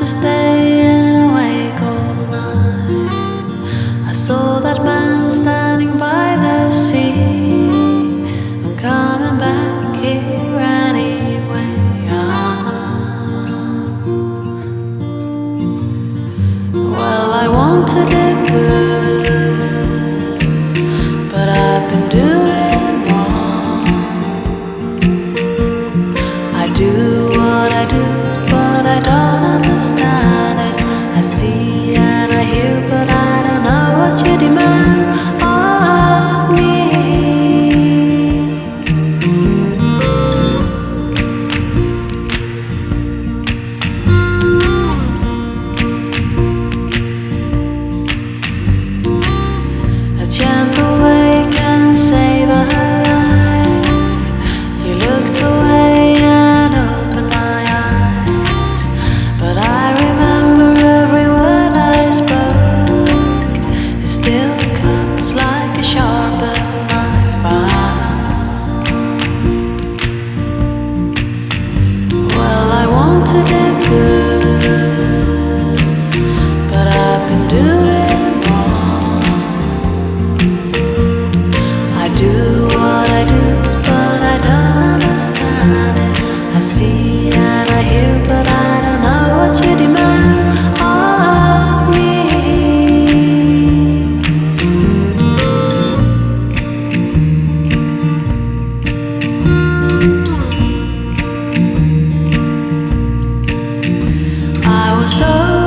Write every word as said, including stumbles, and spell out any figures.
staying awake all night. I saw that man standing by the sea. I'm coming back here anyway. Well, I wanted it good, but I've been doing wrong. I do what I do, but I don't understand it. I see and I hear, but I don't know what you demand of me. A gentle way can save a life. You looked away and opened my eyes, but I remember every word I spoke. It still cuts like a sharpened knife. Well, I wanted it good, but I've been doing wrong. I do what I do, but I don't understand it. I see and I hear, but I don't know what you demand of me. I was so